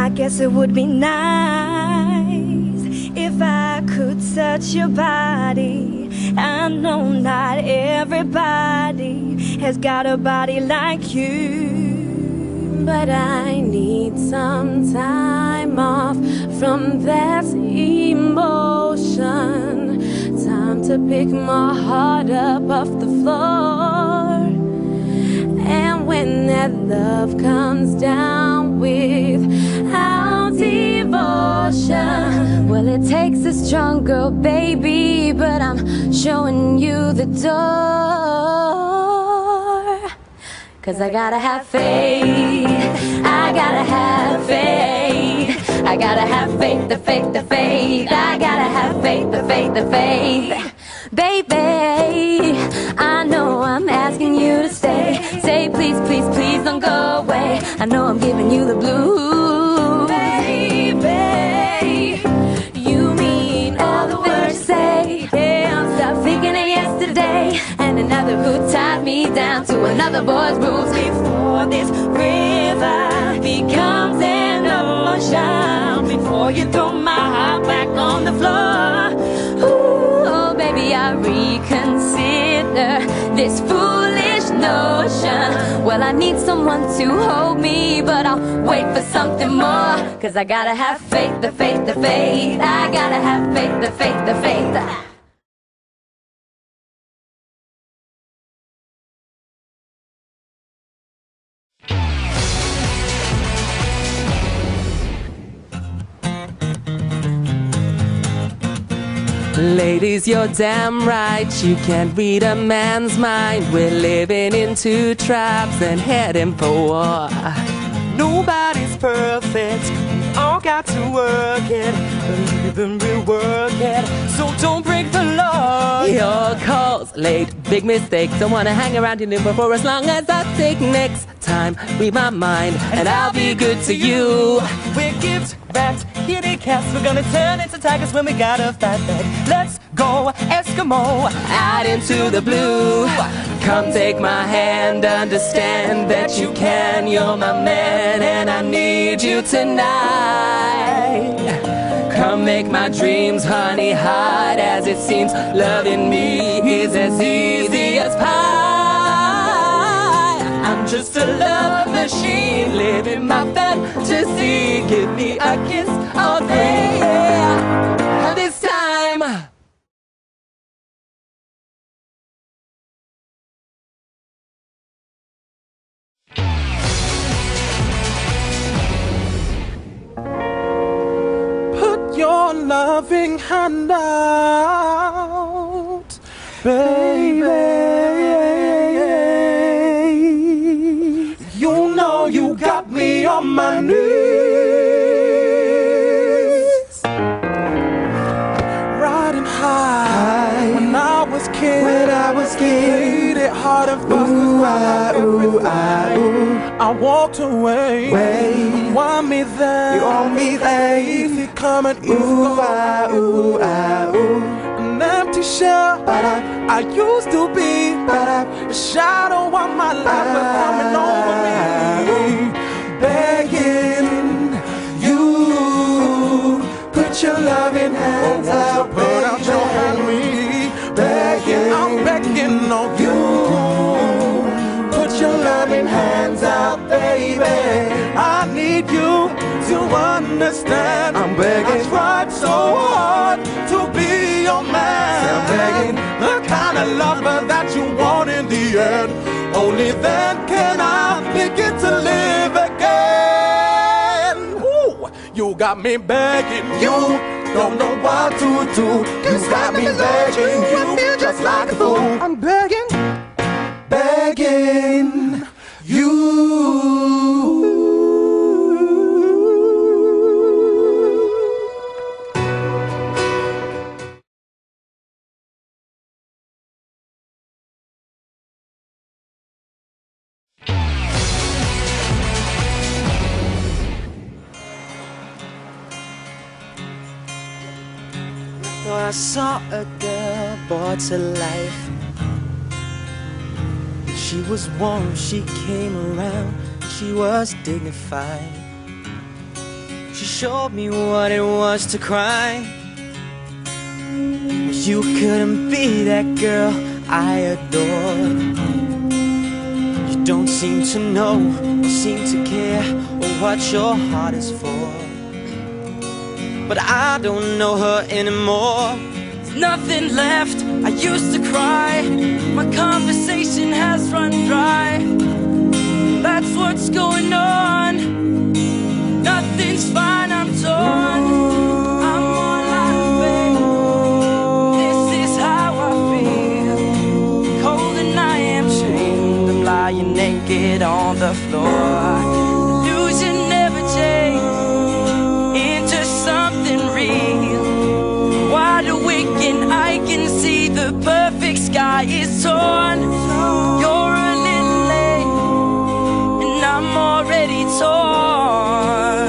I guess it would be nice if I could touch your body. I know not everybody has got a body like you, but I need some time off from that emotion. Time to pick my heart up off the floor. And when that love comes down without devotion, well, it takes a strong girl, baby, but I'm showing you the door. 'Cause I gotta have faith, I gotta have faith, I gotta have faith, the faith, the faith, I gotta have faith, the faith, the faith. Baby, I know I'm asking you to stay. Say please, please, please don't go away. I know I'm giving you the blues. Baby, you mean all the things you say. Yeah, stop thinking of yesterday and another who tied me down to another boy's rules. Before this river becomes an ocean, before you throw my heart back on the floor. Ooh, baby, I reconsider this foolish notion. Well, I need someone to hold me, but I'll wait for something more. 'Cause I gotta have faith, the faith, the faith, I gotta have faith, the faith, the faith. Ladies, you're damn right, you can't read a man's mind. We're living in two tribes and heading for war. Nobody's perfect, we all got to work it, even real work it, so don't break the law. Your calls late, big mistake. Don't wanna hang around in Limbo for as long as I take. Next time, read my mind, and I'll be good to you. We're gift wrapped kitty cats, we're gonna turn into tigers when we got a fat bag. Let's go Eskimo Out into the blue. Come take my hand, understand that you can. You're my man and I need you tonight. Come make my dreams honey hot as it seems. Loving me is as easy as pie. I'm just a love machine, living my fantasy. Give me a kiss all day. This time your loving hand out, baby. You know you got me on my knees, riding high when I was kid. Played it hard and fast. I walked away. You want me there? You want me there? Easy coming, easy going. An empty shell. I used to be a shadow of my life was coming over me, begging you, put your loving hands out, put out your hand on me, begging, I'm begging on you. Put your loving hands out, baby. I need you to understand. I'm begging. I tried so hard to be your man. I'm begging. The kind of lover that you want in the end. Only then can I begin to live again. Ooh, you got me begging. You don't know what to do. You got me begging. You just like a fool. I'm begging. Begging you. So I saw a girl brought to life. She was warm, she came around, she was dignified. She showed me what it was to cry. You couldn't be that girl I adored. You don't seem to know or seem to care or what your heart is for. But I don't know her anymore. There's nothing left, I used to cry. My conversation has run dry. That's what's going on. Nothing's fine, I'm torn. I'm all out of faith. This is how I feel. Cold and I am chained. I'm lying naked on the floor. Illusion never changed into something real. Wide awake and I can see the perfect sky is torn. You're a little late and I'm already torn.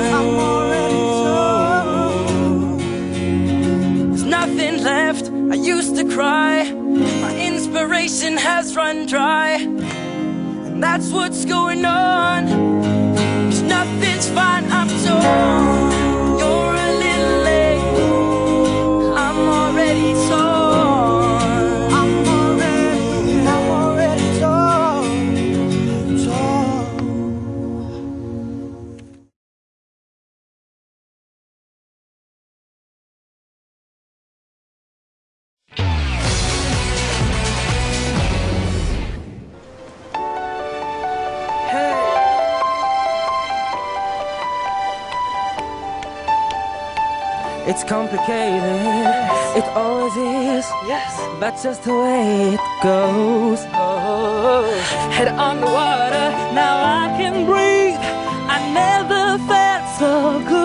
There's nothing left, I used to cry. My inspiration has run dry. And that's what's going on. 'Cause nothing's fine, I'm torn. You're a little late, I'm already torn. I'm already torn. It's complicated, it always is. Yes, but just the way it goes. Oh. Head on the water, now I can breathe. I never felt so good.